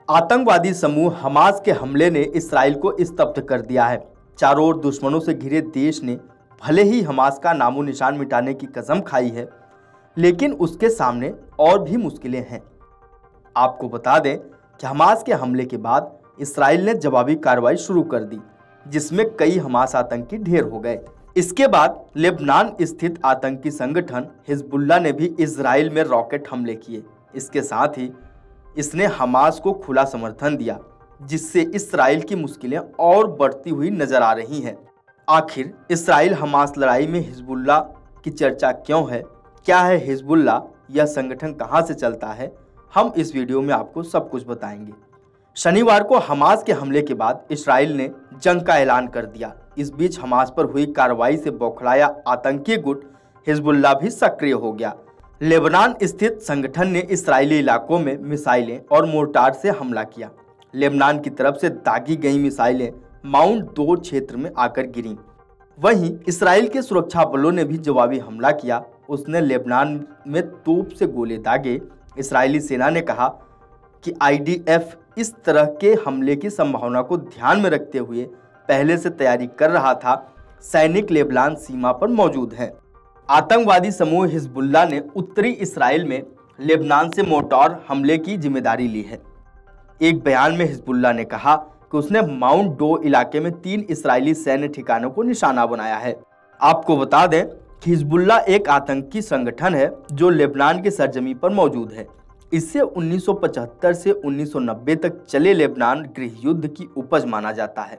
आतंकवादी समूह हमास के हमले ने इसराइल को स्तब्ध कर दिया है। चारों ओर दुश्मनों से घिरे देश ने भले ही हमास का नामो निशान मिटाने की कसम खाई है, लेकिन उसके सामने और भी मुश्किलें हैं। आपको बता दें कि हमास के हमले के बाद इसराइल ने जवाबी कार्रवाई शुरू कर दी, जिसमें कई हमास आतंकी ढेर हो गए। इसके बाद लेबनान स्थित आतंकी संगठन हिजबुल्लाह ने भी इसराइल में रॉकेट हमले किए। इसके साथ ही इसने हमास को खुला समर्थन दिया, जिससे इसराइल की मुश्किलें और बढ़ती हुई नजर आ रही हैं। आखिर इसराइल हमास लड़ाई में हिजबुल्लाह की चर्चा क्यों है, क्या है हिजबुल्लाह, यह संगठन कहां से चलता है, हम इस वीडियो में आपको सब कुछ बताएंगे। शनिवार को हमास के हमले के बाद इसराइल ने जंग का ऐलान कर दिया। इस बीच हमास पर हुई कार्रवाई से बौखलाया आतंकी गुट हिजबुल्लाह भी सक्रिय हो गया। लेबनान स्थित संगठन ने इसराइली इलाकों में मिसाइलें और मोर्टार से हमला किया। लेबनान की तरफ से दागी गई मिसाइलें माउंट 2 क्षेत्र में आकर गिरीं। वहीं इसराइल के सुरक्षा बलों ने भी जवाबी हमला किया। उसने लेबनान में तोप से गोले दागे। इसराइली सेना ने कहा कि आईडीएफ इस तरह के हमले की संभावना को ध्यान में रखते हुए पहले से तैयारी कर रहा था। सैनिक लेबनान सीमा पर मौजूद हैं। आतंकवादी समूह हिजबुल्लाह ने उत्तरी इसराइल में लेबनान से मोर्टार हमले की जिम्मेदारी ली है। एक बयान में हिजबुल्लाह ने कहा कि उसने माउंट 2 इलाके में 3 इसराइली सैन्य ठिकानों को निशाना बनाया है। आपको बता दें कि हिजबुल्लाह एक आतंकी संगठन है जो लेबनान की सरजमी पर मौजूद है। इससे 1975 से 1990 तक चले लेबनान गृह युद्ध की उपज माना जाता है।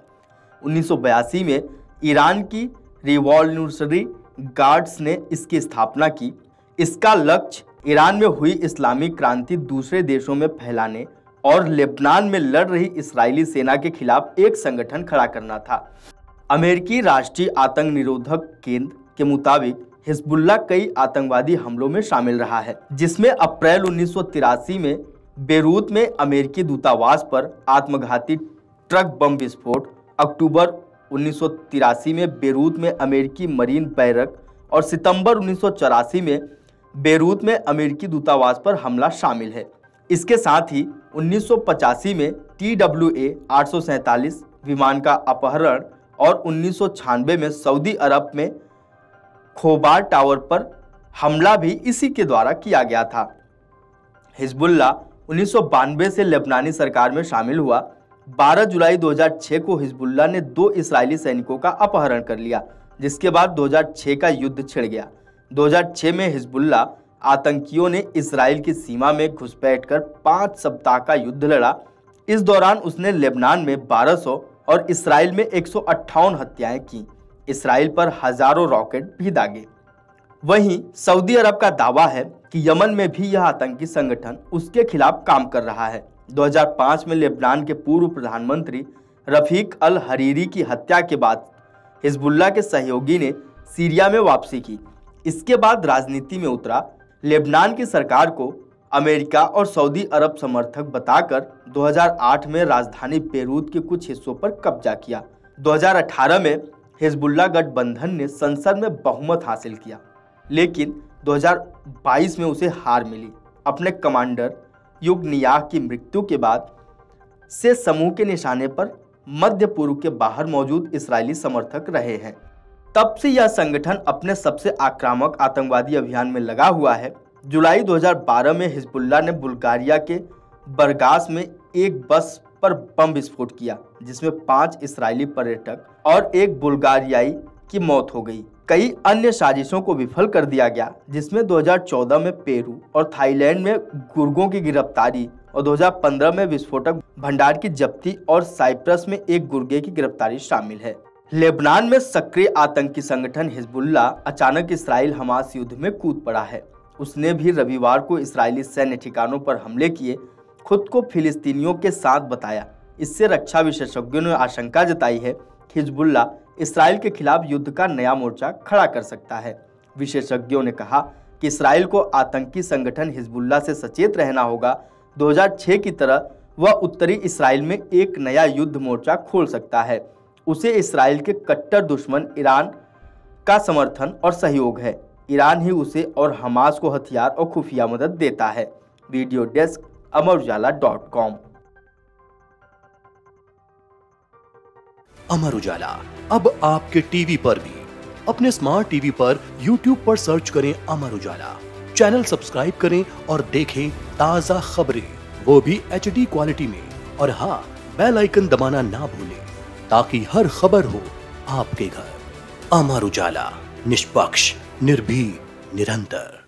1982 में ईरान की रिवॉल्यूशनरी गार्ड्स ने इसकी स्थापना की। इसका लक्ष्य ईरान में हुई इस्लामिक क्रांति दूसरे देशों में फैलाने और लेबनान में लड़ रही इस्राएली सेना के खिलाफ एक संगठन खड़ा करना था। अमेरिकी राष्ट्रीय आतंक निरोधक केंद्र के मुताबिक हिजबुल्लाह कई आतंकवादी हमलों में शामिल रहा है, जिसमें अप्रैल 1983 में बेरूत में अमेरिकी दूतावास पर आत्मघाती ट्रक बम विस्फोट, अक्टूबर 1983 में बेरूत में अमेरिकी मरीन बैरक और सितंबर 1984 में बेरूत में अमेरिकी दूतावास पर हमला शामिल है। इसके साथ ही 1985 में TWA 847 विमान का अपहरण और 1996 में सऊदी अरब में खोबार टावर पर हमला भी इसी के द्वारा किया गया था। हिजबुल्लाह 1992 से लेबनानी सरकार में शामिल हुआ। 12 जुलाई 2006 को हिजबुल्लाह ने 2 इसराइली सैनिकों का अपहरण कर लिया, जिसके बाद 2006 का युद्ध छिड़ गया। 2006 में हिजबुल्लाह आतंकियों ने इसराइल की सीमा में घुसपैठ कर 5 सप्ताह का युद्ध लड़ा। इस दौरान उसने लेबनान में 1200 और इसराइल में 158 हत्याएं की। इसराइल पर हजारों रॉकेट भी दागे। वहीं सऊदी अरब का दावा है कि यमन में भी यह आतंकी संगठन उसके खिलाफ काम कर रहा है। 2005 में लेबनान के पूर्व प्रधानमंत्री रफीक अल हरीरी की हत्या के बाद हिजबुल्लाह के सहयोगी ने सीरिया में वापसी की। इसके बाद राजनीति में उतरा। लेबनान की सरकार को अमेरिका और सऊदी अरब समर्थक बताकर 2008 में राजधानी बेरूत के कुछ हिस्सों पर कब्जा किया। 2018 में हिजबुल्लाह गठबंधन ने संसद में बहुमत हासिल किया, लेकिन 2022 में उसे हार मिली। अपने कमांडर युगनियाह की मृत्यु के बाद से समूह के निशाने पर मध्य पूर्व के बाहर मौजूद इस्राएली समर्थक रहे हैं। तब से यह संगठन अपने सबसे आक्रामक आतंकवादी अभियान में लगा हुआ है। जुलाई 2012 में हिजबुल्लाह ने बुल्गारिया के बरगास में एक बस पर बम विस्फोट किया, जिसमें 5 इस्राएली पर्यटक और एक बुल्गारियाई की मौत हो गई। कई अन्य साजिशों को विफल कर दिया गया, जिसमें 2014 में पेरू और थाईलैंड में गुर्गों की गिरफ्तारी और 2015 में विस्फोटक भंडार की जब्ती और साइप्रस में एक गुर्गे की गिरफ्तारी शामिल है। लेबनान में सक्रिय आतंकी संगठन हिजबुल्लाह अचानक इसराइल हमास युद्ध में कूद पड़ा है। उसने भी रविवार को इसराइली सैन्य ठिकानों पर हमले किए, खुद को फिलिस्तीनियों के साथ बताया। इससे रक्षा विशेषज्ञों ने आशंका जताई है कि हिजबुल्लाह इसराइल के खिलाफ युद्ध का नया मोर्चा खड़ा कर सकता है। विशेषज्ञों ने कहा कि इसराइल को आतंकी संगठन हिजबुल्लाह से सचेत रहना होगा। 2006 की तरह वह उत्तरी इसराइल में एक नया युद्ध मोर्चा खोल सकता है। उसे इसराइल के कट्टर दुश्मन ईरान का समर्थन और सहयोग है। ईरान ही उसे और हमास को हथियार और खुफिया मदद देता है। वीडियो डेस्क अमर उजाला.com। अमर उजाला अब आपके टीवी पर भी। अपने स्मार्ट टीवी पर YouTube पर सर्च करें अमर उजाला, चैनल सब्सक्राइब करें और देखें ताजा खबरें, वो भी HD क्वालिटी में। और हाँ, बेल आइकन दबाना ना भूलें ताकि हर खबर हो आपके घर। अमर उजाला, निष्पक्ष, निर्भीक, निरंतर।